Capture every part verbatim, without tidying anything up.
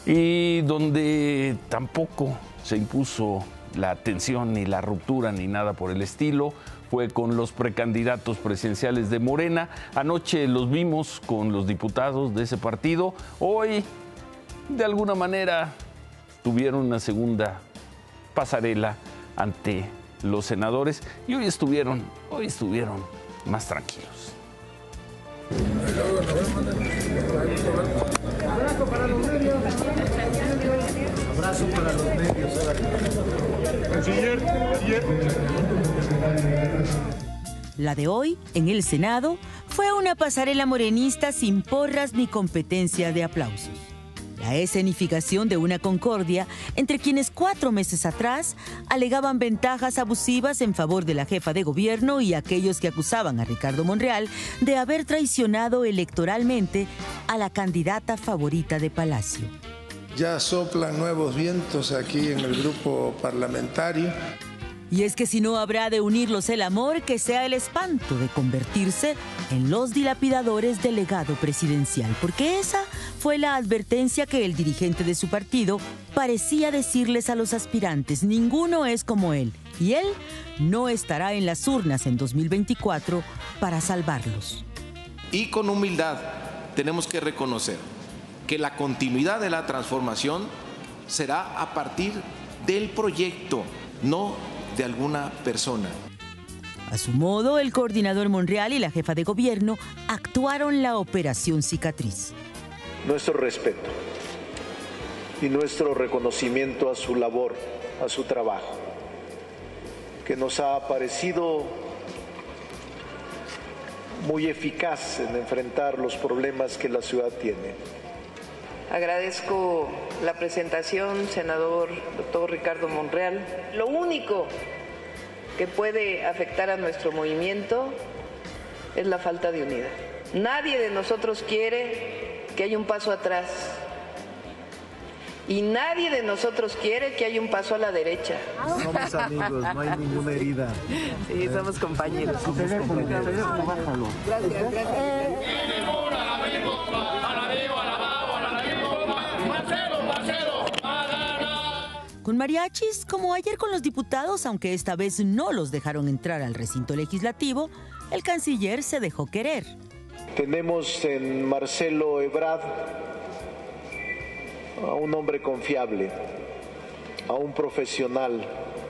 y donde tampoco se impuso la tensión ni la ruptura ni nada por el estilo, fue con los precandidatos presidenciales de Morena. Anoche los vimos con los diputados de ese partido. Hoy, de alguna manera, tuvieron una segunda pasarela ante los senadores y hoy estuvieron, hoy estuvieron más tranquilos. Abrazo para los medios. Canciller, La de hoy, en el Senado, fue una pasarela morenista sin porras ni competencia de aplausos. La escenificación de una concordia entre quienes cuatro meses atrás alegaban ventajas abusivas en favor de la jefa de gobierno y aquellos que acusaban a Ricardo Monreal de haber traicionado electoralmente a la candidata favorita de Palacio. Ya soplan nuevos vientos aquí en el grupo parlamentario. Y es que si no habrá de unirlos el amor, que sea el espanto de convertirse en los dilapidadores del legado presidencial. Porque esa fue la advertencia que el dirigente de su partido parecía decirles a los aspirantes. Ninguno es como él. Y él no estará en las urnas en dos mil veinticuatro para salvarlos. Y con humildad tenemos que reconocer que la continuidad de la transformación será a partir del proyecto, no de alguna persona. A su modo, el coordinador Monreal y la jefa de gobierno actuaron la operación cicatriz. Nuestro respeto y nuestro reconocimiento a su labor, a su trabajo, que nos ha parecido muy eficaz en enfrentar los problemas que la ciudad tiene. Agradezco la presentación, senador doctor Ricardo Monreal. Lo único que puede afectar a nuestro movimiento es la falta de unidad. Nadie de nosotros quiere que haya un paso atrás y nadie de nosotros quiere que haya un paso a la derecha. Somos amigos, no hay ninguna herida. Sí, somos compañeros. Somos compañeros. Gracias, gracias. Con mariachis, como ayer con los diputados, aunque esta vez no los dejaron entrar al recinto legislativo, el canciller se dejó querer. Tenemos en Marcelo Ebrard a un hombre confiable, a un profesional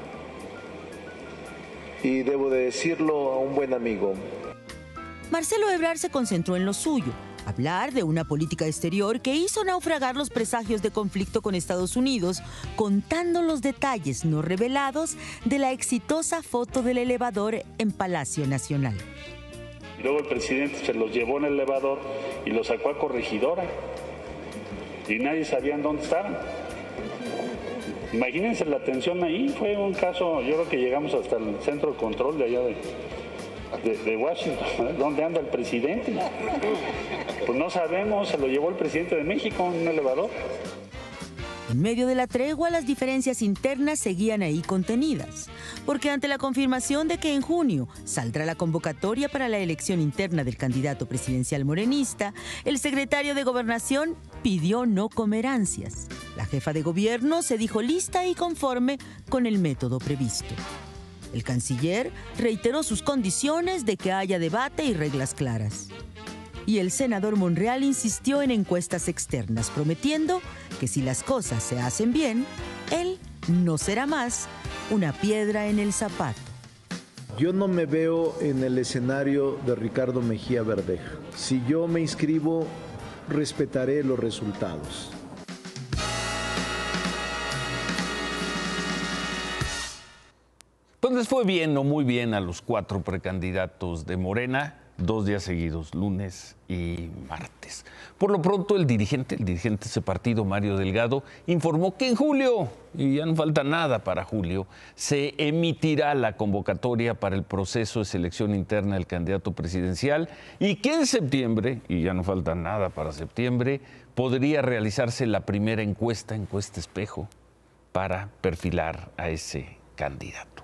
y, debo de decirlo, a un buen amigo. Marcelo Ebrard se concentró en lo suyo, hablar de una política exterior que hizo naufragar los presagios de conflicto con Estados Unidos, contando los detalles no revelados de la exitosa foto del elevador en Palacio Nacional. Luego el presidente se los llevó en el elevador y los sacó a Corregidora y nadie sabía en dónde estaban. Imagínense la tensión ahí, fue un caso, yo creo que llegamos hasta el centro de control de allá de... De, de Washington. ¿Dónde anda el presidente? Pues no sabemos, se lo llevó el presidente de México en un elevador. En medio de la tregua, las diferencias internas seguían ahí contenidas, porque ante la confirmación de que en junio saldrá la convocatoria para la elección interna del candidato presidencial morenista, el secretario de Gobernación pidió no comer ansias. La jefa de gobierno se dijo lista y conforme con el método previsto. El canciller reiteró sus condiciones de que haya debate y reglas claras. Y el senador Monreal insistió en encuestas externas, prometiendo que si las cosas se hacen bien, él no será más una piedra en el zapato. Yo no me veo en el escenario de Ricardo Mejía Verdeja. Si yo me inscribo, respetaré los resultados. Pues les fue bien o muy bien a los cuatro precandidatos de Morena, dos días seguidos, lunes y martes. Por lo pronto, el dirigente, el dirigente de ese partido, Mario Delgado, informó que en julio, y ya no falta nada para julio, se emitirá la convocatoria para el proceso de selección interna del candidato presidencial y que en septiembre, y ya no falta nada para septiembre, podría realizarse la primera encuesta, encuesta espejo, para perfilar a ese candidato.